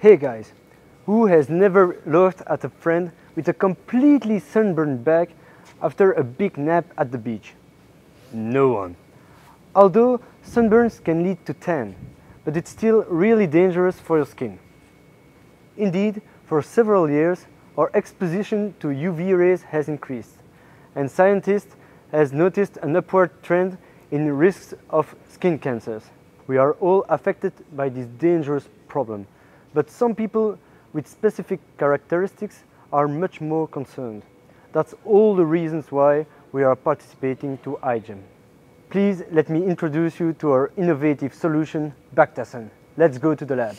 Hey guys, who has never laughed at a friend with a completely sunburned back after a big nap at the beach? No one. Although sunburns can lead to tan, but it's still really dangerous for your skin. Indeed, for several years, our exposition to UV rays has increased, and scientists have noticed an upward trend in risks of skin cancers. We are all affected by this dangerous problem, but some people with specific characteristics are much more concerned. That's all the reasons why we are participating to iGEM. Please let me introduce you to our innovative solution, Bactasen. Let's go to the lab.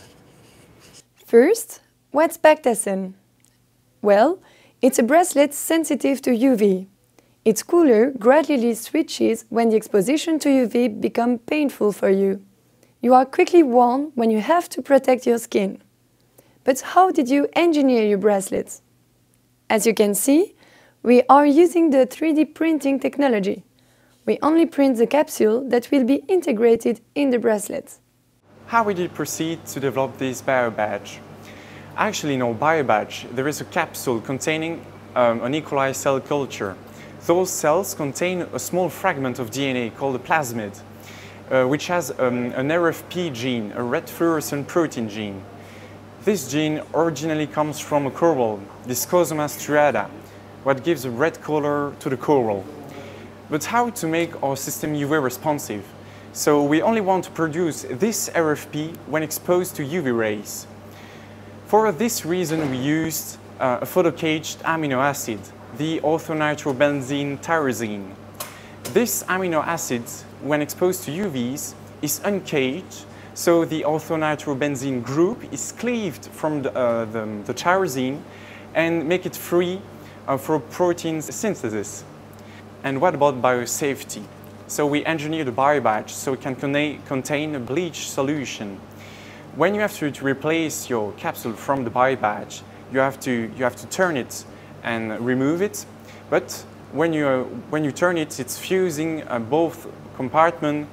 First, what's Bactasen? Well, it's a bracelet sensitive to UV. Its color gradually switches when the exposition to UV becomes painful for you. You are quickly warm when you have to protect your skin. But how did you engineer your bracelets? As you can see, we are using the 3D printing technology. We only print the capsule that will be integrated in the bracelet. How we did proceed to develop this BioBadge? Actually, in our BioBadge, there is a capsule containing an E. coli cell culture. Those cells contain a small fragment of DNA called a plasmid, which has an RFP gene, a red fluorescent protein gene. This gene originally comes from a coral, Discosoma striata, what gives a red color to the coral. But how to make our system UV responsive? So we only want to produce this RFP when exposed to UV rays. For this reason, we used a photocaged amino acid, the orthonitrobenzene tyrosine. This amino acid, when exposed to UVs, is uncaged, so the orthonitrobenzene group is cleaved from the tyrosine and make it free for protein synthesis. And what about biosafety? So we engineered a BioBadge so it can contain a bleach solution. When you have to replace your capsule from the BioBadge, you have to turn it and remove it. But when you turn it, it's fusing both compartments.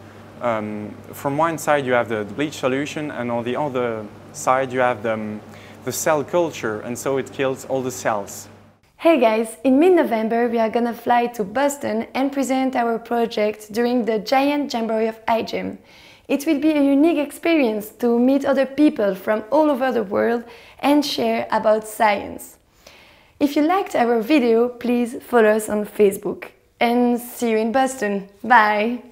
From one side you have the bleach solution, and on the other side you have the cell culture, and so it kills all the cells. Hey guys, in mid-November we are gonna fly to Boston and present our project during the Giant Jamboree of iGEM. It will be a unique experience to meet other people from all over the world and share about science. If you liked our video, please follow us on Facebook. And see you in Boston. Bye!